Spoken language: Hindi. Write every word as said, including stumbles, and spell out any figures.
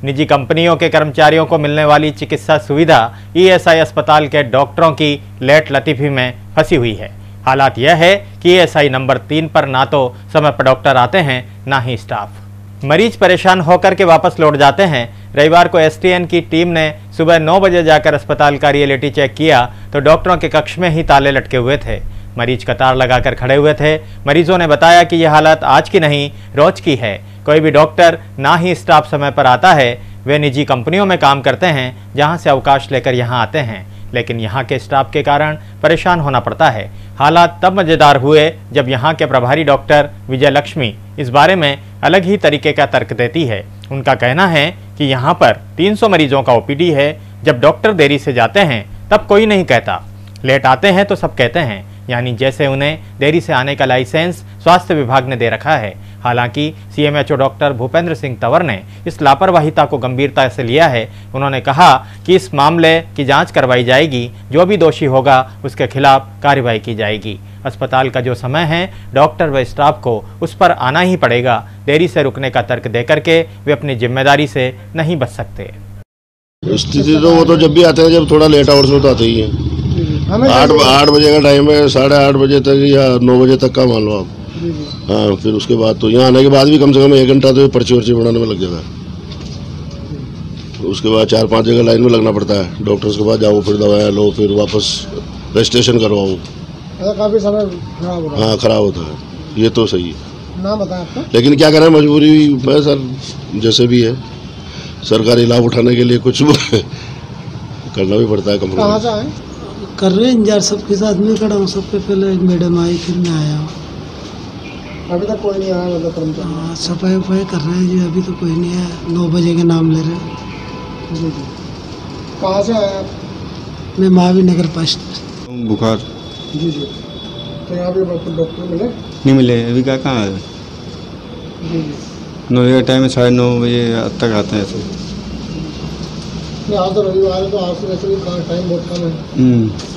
निजी कंपनियों के कर्मचारियों को मिलने वाली चिकित्सा सुविधा ईएसआई अस्पताल के डॉक्टरों की लेट लतीफी में फंसी हुई है। हालात यह है कि ईएसआई नंबर तीन पर ना तो समय पर डॉक्टर आते हैं, ना ही स्टाफ। मरीज परेशान होकर के वापस लौट जाते हैं। रविवार को एसटीएन की टीम ने सुबह नौ बजे जाकर अस्पताल का रियलिटी चेक किया तो डॉक्टरों के कक्ष में ही ताले लटके हुए थे। मरीज कतार लगाकर खड़े हुए थे। मरीजों ने बताया कि यह हालत आज की नहीं, रोज की है। कोई भी डॉक्टर ना ही स्टाफ समय पर आता है। वे निजी कंपनियों में काम करते हैं, जहां से अवकाश लेकर यहां आते हैं, लेकिन यहां के स्टाफ के कारण परेशान होना पड़ता है। हालात तब मजेदार हुए जब यहां के प्रभारी डॉक्टर विजय लक्ष्मी इस बारे में अलग ही तरीके का तर्क देती है। उनका कहना है कि यहां पर तीन सौ मरीजों का ओपीडी है। जब डॉक्टर देरी से जाते हैं तब कोई नहीं कहता, लेट आते हैं तो सब कहते हैं, यानी जैसे उन्हें देरी से आने का लाइसेंस स्वास्थ्य विभाग ने दे रखा है। हालांकि सीएमएचओ डॉक्टर भूपेंद्र सिंह तंवर ने इस लापरवाहिता को गंभीरता से लिया है। उन्होंने कहा कि इस मामले की जांच करवाई जाएगी, जो भी दोषी होगा उसके खिलाफ कार्रवाई की जाएगी। अस्पताल का जो समय है, डॉक्टर व स्टाफ को उस पर आना ही पड़ेगा। देरी से रुकने का तर्क देकर के वे अपनी जिम्मेदारी से नहीं बच सकते। स्थिति तो वो तो जब भी आते हैं, जब थोड़ा लेट आवर्स में तो आते ही हैं। आठ आठ बजे का टाइम है, साढ़े आठ बजे तक या नौ बजे तक का मान लो आप। हाँ, फिर उसके बाद तो यहाँ आने के बाद भी कम से कम एक घंटा तो पर्ची वर्ची बनाने में लग जाता है। उसके बाद चार पांच जगह लाइन में लगना पड़ता है। डॉक्टर्स के पास जाओ, फिर दवाएं लो, फिर वापस रजिस्ट्रेशन करवाओ। काफी समय खराब होता है। हाँ, खराब होता है, ये तो सही है। नाम बताएं आपका। लेकिन क्या करें, मजबूरी है सर, जैसे भी है सरकारी लाभ उठाने के लिए कुछ करना भी पड़ता है। कंपनी कहाँ से आए? कर रहे हैं इंतजार, सबके साथ में खड़ा हूँ। सबसे पहले एक मैडम आई, फिर मैं आया हूँ। अभी तक कोई नहीं आया? मतलब कर्मचारी हाँ, सफाई वफाई कर रहे हैं जी, अभी तो कोई नहीं है। नौ बजे के नाम ले रहे हैं। जी जी। कहाँ से आए आप? मैं महावीर नगर पास। बुखार। जी जी। तो यहाँ पे डॉक्टर मिले? नहीं मिले अभी। क्या कहाँ है? जी जी। नौ बजे का टाइम है, साढ़े नौ बजे तक आते हैं ऐसे। आज तो रविवार है, तो आज से वैसे भी टाइम बहुत कम है।